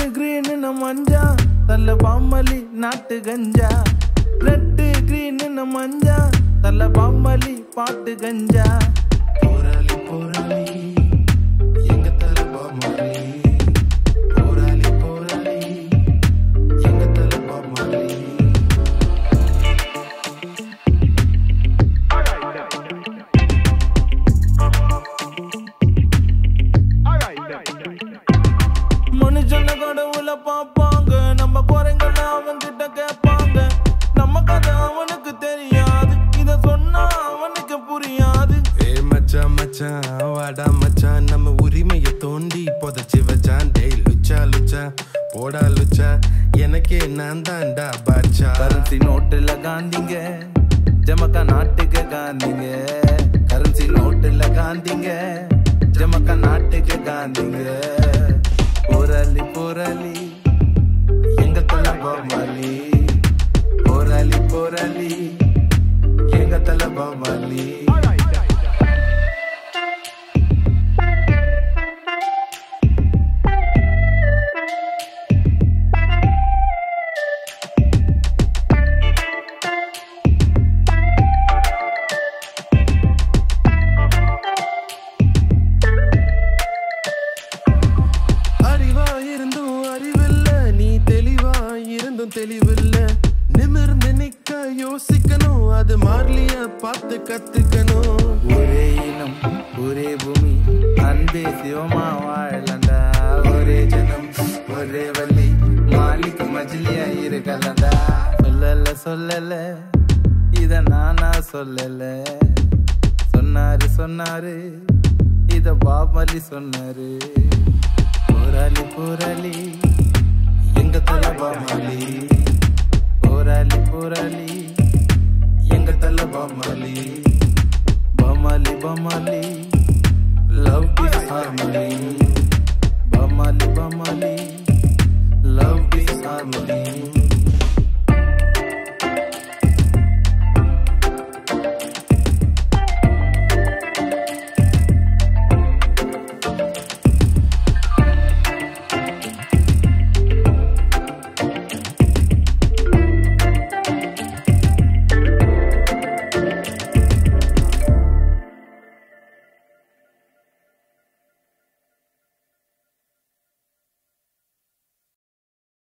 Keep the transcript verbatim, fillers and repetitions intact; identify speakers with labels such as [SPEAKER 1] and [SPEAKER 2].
[SPEAKER 1] green in a manja, talla bamali naatu ganja. Red green in a manja, talla bamali paatu ganja. Porali porali, yenga talla bamali. Porali porali, yenga talla bamali. மனுஷன கடவுள பாப்பாங்க, நம்ம குறைங்கள அவன்கிட்ட கேட்பாங்க. நம்ம கதை அவனுக்கு தெரியாது, இத சொன்னா அவனுக்கு புரியாது.
[SPEAKER 2] ஏ மச்சான் மச்சான் வாடா மச்சான், நம்ம உரிமையை தோண்டி புதைச்சி வச்சான். டேய் லுச்சா லுச்சா போடா லுச்சா, எனக்கே நான் தான்டா பாட்சா.
[SPEAKER 1] கரன்சி நோட்டுல காந்திங்க, ஜமக்கா நாட்டுக்கு காந்திங்க. கரன்சி நோட்டுல காந்திங்க, ஜமக்கா நாட்டுக்கு காந்திங்க. போராளி போராளி எங்க தலை பாமாலி. போராளி போராளி எங்க தலை பாமாலி.
[SPEAKER 2] தெளிவில்ல நிமிர்ந்து நிக்க யோசிக்கணும், அது மாறலிய பார்த்து கத்துக்கணும்.
[SPEAKER 1] ஒரே இனம் ஒரே பூமி, அன்பே சிவமா வாழலண்டா. ஒரே ஜனம் ஒரே வள்ளி, மாலிக்கு மஜிலியா இருக்கலண்டா. சொல்லல சொல்லல இத நானா சொல்லல, சொன்னாரு சொன்னாரு இத பாமலி சொன்னாரு. போராளி போராளி எங்க தலை பாமாலி. போராளி போராளி எங்க தலை பாமாலி. பாமாலி பாமாலி லவ் இஸ் ஹார்மனி. பாமாலி பாமாலி லவ் இஸ் ஹார்மனி.